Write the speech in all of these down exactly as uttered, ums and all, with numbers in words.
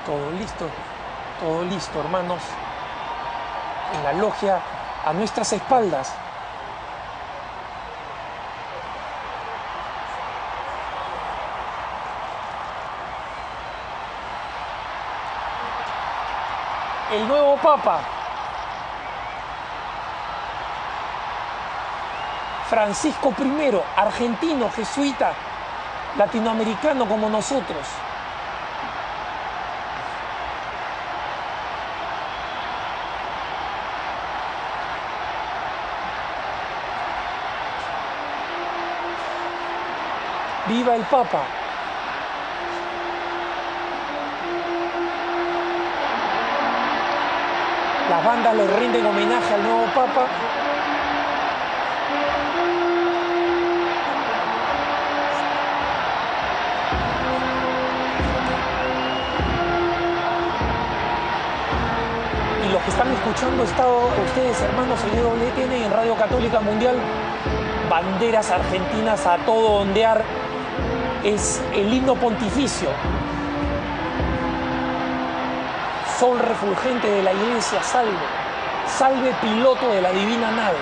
Todo listo, todo listo, hermanos. En la logia, a nuestras espaldas. El nuevo Papa, Francisco primero, argentino, jesuita, latinoamericano como nosotros. ¡Viva el Papa! Las bandas le rinden homenaje al nuevo Papa. Y los que están escuchando estado, ustedes, hermanos, en W T N y en Radio Católica Mundial, banderas argentinas a todo ondear. Es el himno pontificio. Sol refulgente de la iglesia, salve, salve piloto de la divina nave.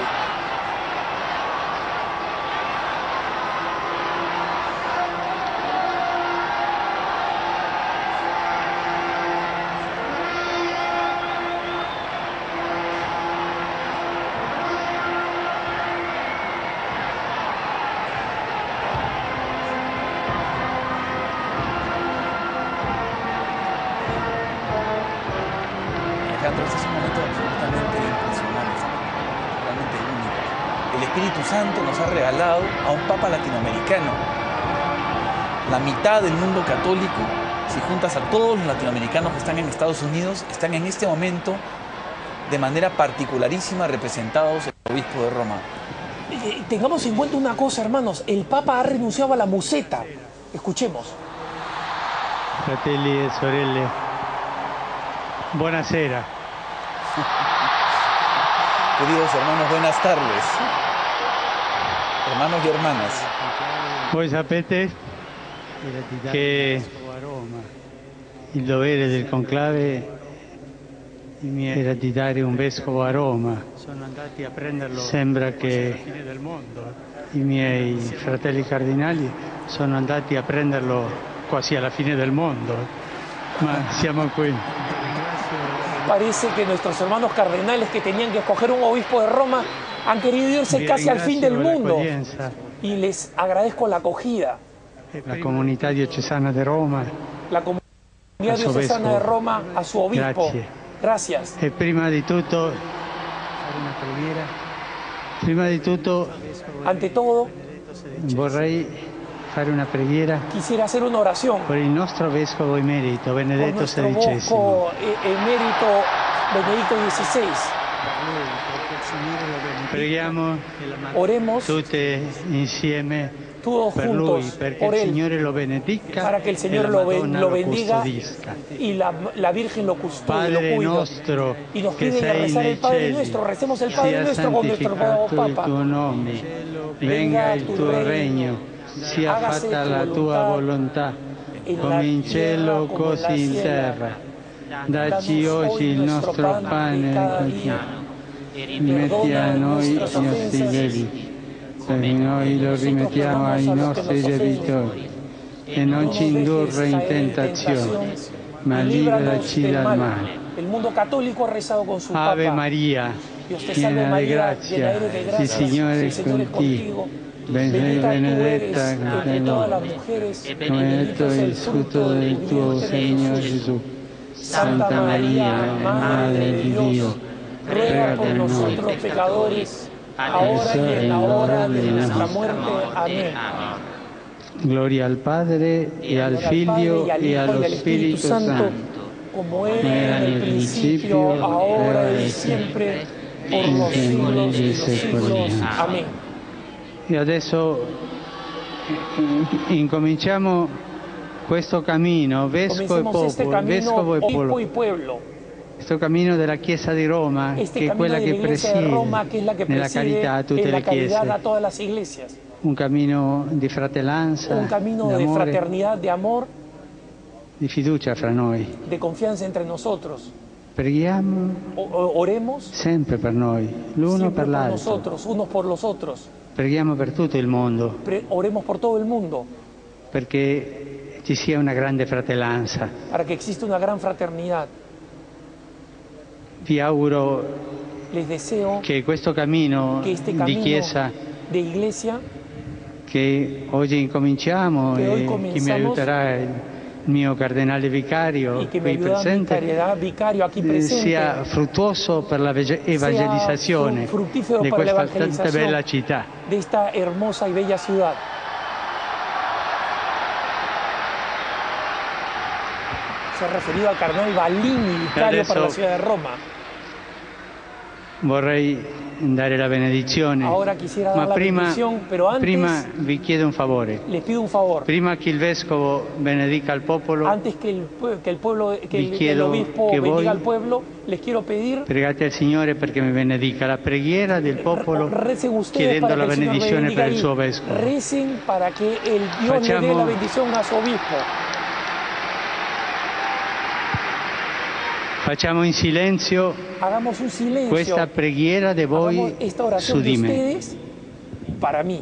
Este es un momento absolutamente impresionante, realmente único. El Espíritu Santo nos ha regalado a un Papa latinoamericano. La mitad del mundo católico, si juntas a todos los latinoamericanos que están en Estados Unidos, están en este momento de manera particularísima representados en el Obispo de Roma. Eh, tengamos en cuenta una cosa, hermanos, el Papa ha renunciado a la museta. Escuchemos. Fratelli e sorelle, buonasera. Queridos hermanos, buenas tardes. Hermanos y hermanas. Voi sapete che il dovere del conclave era di dare un vescovo a Roma. Sembra che i miei fratelli cardinali sono andati a prenderlo quasi alla fine del mondo, ma siamo qui. Parece que nuestros hermanos cardenales que tenían que escoger un obispo de Roma han querido irse casi al fin del mundo. Y les agradezco la acogida. La comunidad diocesana de Roma. La comunidad diocesana de Roma a su obispo. Gracias. E prima di tutto, prima di tutto, ante todo, vorrei fare una preghiera. Quisiera hacer una oración por il nostro vescovo emerito Benedetto sedicesimo. Emérito Benedicto dieciséis. Preghiamo Oremos tutte insieme todos per juntos lui, perché por il él, Signore lo benedica para que el e Señor la lo, Madonna lo lo bendiga custodisca. y la, la Virgen lo custodie, Padre lo cuide. nostro, Y nos che pide sei rezar nei el Padre cieli, nuestro, recemos el Padre sia nuestro con nuestro santificato il Papa. tuo nome, venga il tuo regno, sia fatta la tua volontà, come in cielo così in terra. Dacci oggi il nostro pane quotidiano, rimetti a noi i nostri debiti, come noi lo rimettiamo ai nostri debitori, e non ci indurre in tentazione, ma liberaci dal male. El mundo católico ha rezado con su Ave Papa. Maria, Dios te salve piena di María, grazia, llena eres de il gracia, Signore el è Señor es contigo, contigo. benedetta Bendita tú eres entre entre todas las noi, mujeres, benedetto è il frutto del tuo seno, Gesù. Santa María, Madre di Dio, ruega por nosotros pecadores, ahora y en la hora de nuestra muerte. Amén. Gloria al Padre, e al Figlio, e allo Spirito Santo, como era en el principio, ahora y siempre, por los siglos de los siglos. Amén. E adesso incominciamo questo cammino, vescovo e popolo, este camino, vescovo e obispo y popolo, pueblo. questo cammino della Chiesa di Roma, Este che è quella camino de che la Iglesia de presiede Roma, que es la que nella preside carità a tutte en la le caridad a chiese, todas las iglesias. un cammino di fratellanza, Un camino de d'amore, fraternidad, de amor, di fiducia fra noi. de confianza entre nosotros. Preghiamo O- o- oremos sempre per noi, l'uno siempre per por l'altro. nosotros, unos por los otros. Preghiamo per tutto il mondo, Pre- oremos por todo el mundo perché ci sia una grande fratellanza. para que exista una gran fraternidad. Vi auguro Les deseo che questo cammino que este di camino Chiesa de iglesia che oggi incominciamo Che oggi e chi mi comenzamos, aiuterà il mio cardinale vicario y que me qui ayuda mi presente caridad vicario aquí eh, presente sia fruttuoso per la vege- evangelizzazione fru- fruttifero di per la questa tanta evangelizzazione. bella città. de esta hermosa y bella ciudad. Se ha referido al cardenal Ballini, vicario Adesso- para la ciudad de Roma. Vorrei dare la benedizione, Ahora quisiera dar ma la prima, bendición, pero antes prima vi chiedo un favore. les pido un favor. Prima che il vescovo benedica il popolo, Antes que el, pue- que el pueblo, que Vi el, el chiedo obispo che bendiga voi- al pueblo, les quiero pedir, pregate al Signore perché mi benedica. La preghiera del popolo recen ustedes chiedendo para la que el Señor benedizione bendiga per il y suo vescovo. recen para que el Dios le dé Facciamo- la bendición a su obispo. Facciamo in silenzio Hagamos un silencio. questa preghiera di Hagamos voi esta su oración de di me. ustedes para mí.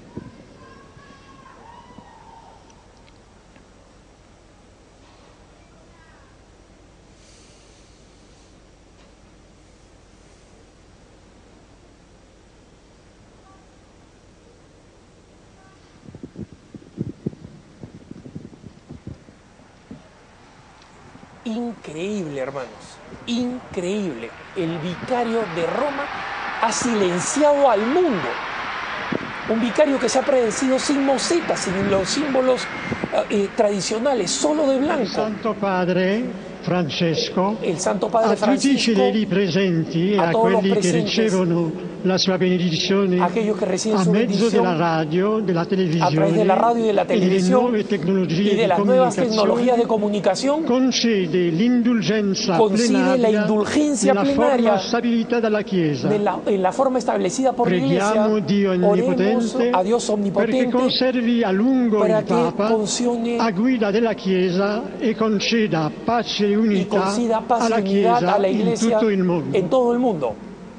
Increíble, hermanos, increíble. El vicario de Roma ha silenciado al mundo. Un vicario que se ha predecido sin mosetas, sin los símbolos eh, tradicionales, solo de Il blanco. Santo Padre Francesco, El Santo Padre a tutti i Francisco, fedeli presenti e a a todos los quelli che presentes, ricevono la sua benedizione aquellos que reciben a su mezzo bendición della radio, della a televisione través de la radio y de la e delle televisión nuove tecnologie y de di las nuevas tecnologías de comunicazione, comunicación, concede l'indulgenza concede la plenaria indulgencia nella plenaria forma stabilita dalla Chiesa. de la- en la forma establecida por la Preghiamo Iglesia. Dio Oremos Onnipotente a Dios perché omnipotente conservi a lungo para il que Papa concione a guida della Chiesa e conceda pace e y unità conceda paz y alla unidad Chiesa a la in Iglesia tutto il mondo. en todo el mundo.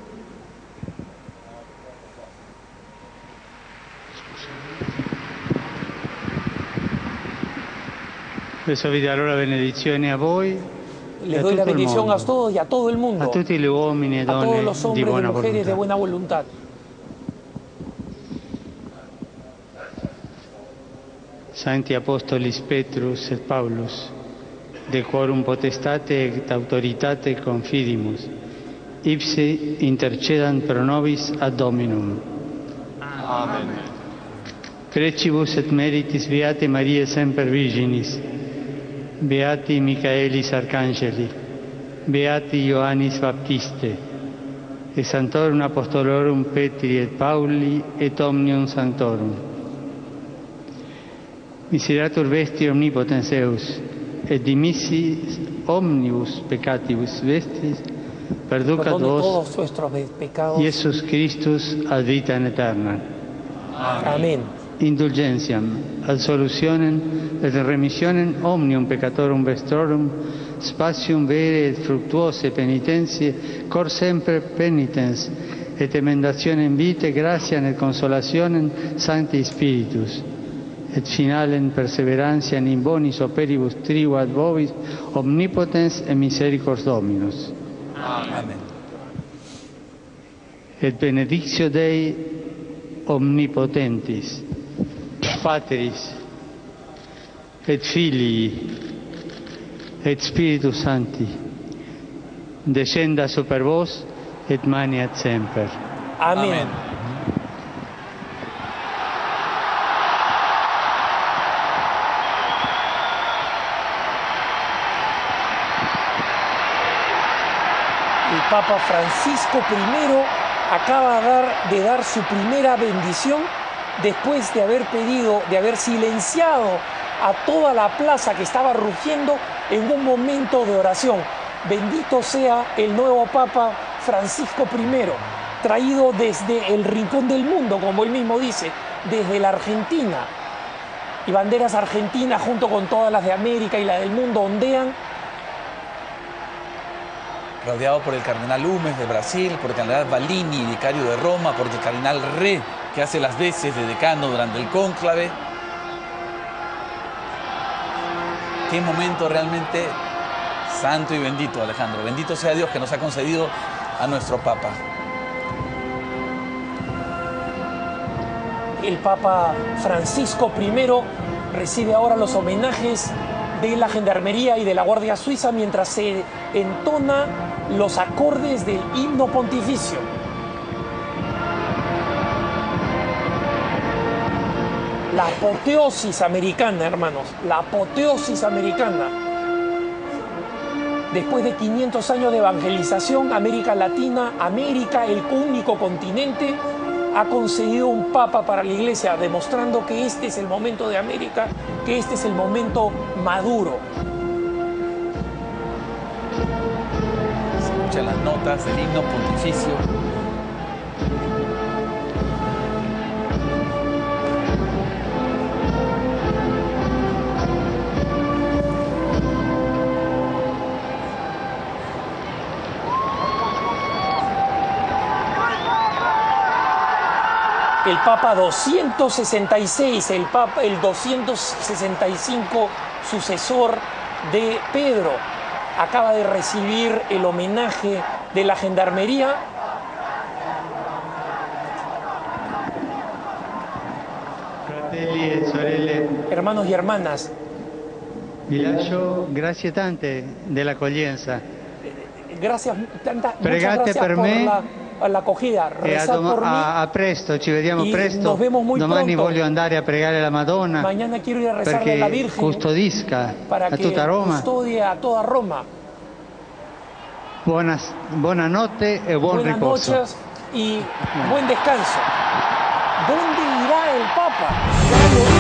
Adesso vi darò la benedizione a voi e Les a doy la tutto il bendición a mondo, todos y a todo el mundo, a tutti gli uomini e a todos donne los di hombres y buona mujeres de volontà. buena voluntad. Santi Apostolis Petrus et Paulus, de quorum potestate et autoritate confidimus, ipse intercedant pro nobis ad Dominum. Amén. Precibus et meritis Beate Mariae Semper Virginis, Beati Michaelis Arcangeli, Beati Ioannis Baptiste, et Sanctorum Apostolorum Petri et Pauli et Omnium Sanctorum. Miseratur vesti omnipotens Deus, et dimissis omnibus peccatibus vestis, perducat Perdone vos, todos nuestros pe- pecados. Iesus Christus ad vitam aeterna. Amén. Indulgentiam, absolutionem et remissionem omnium peccatorum vestrorum, spatium vere et fructuose penitentiae, cor sempre penitens, et emendationem vitae, gratiam et consolationem Sancti Spiritus, et finalem perseverantiam in bonis operibus tribuat vobis, omnipotens et misericors Dominus. Amén. Et benedictio Dei omnipotentis, Patris, et Filii, et Spiritus Sancti, descenda super vos, et maniat semper. Amén. El Papa Francisco primero acaba de dar, de dar su primera bendición después de haber pedido, de haber silenciado a toda la plaza que estaba rugiendo en un momento de oración. Bendito sea el nuevo Papa Francisco primero, traído desde el rincón del mundo, como él mismo dice, desde la Argentina, y banderas argentinas junto con todas las de América y la del mundo ondean. Rodeado por el cardenal Humes de Brasil, por el cardenal Valini, vicario de Roma, por el cardenal Re, que hace las veces de decano durante el cónclave. Qué momento realmente santo y bendito, Alejandro. Bendito sea Dios que nos ha concedido a nuestro Papa. El Papa Francisco primero recibe ahora los homenajes de la Gendarmería y de la Guardia Suiza mientras se entona los acordes del himno pontificio. La apoteosis americana, hermanos, la apoteosis americana. Después de quinientos años de evangelización, América Latina, América, el único continente, ha conseguido un papa para la iglesia, demostrando que este es el momento de América, que este es el momento maduro. Se escuchan las notas del himno pontificio. El Papa doscientos sesenta y seis, el, Papa, el doscientos sesenta y cinco sucesor de Pedro, acaba de recibir el homenaje de la Gendarmería. Fratelli e sorelle, hermanos y hermanas, vi lascio grazie tante dell'accoglienza. Gracias, tanta, muchas Pregate gracias per por me. la, la acogida. E a, Rezad doma- por mí. a, a presto, ci vediamo Y presto. nos vemos muy Domani pronto. voglio andare a pregare la Madonna Mañana quiero ir a rezarle a la perché Virgen custodisca para a que tutta Roma. custodie a toda Roma. Buona, buonanotte e buon Buenas riposo. noches y buen descanso. ¿Dónde irá el Papa? Ya lo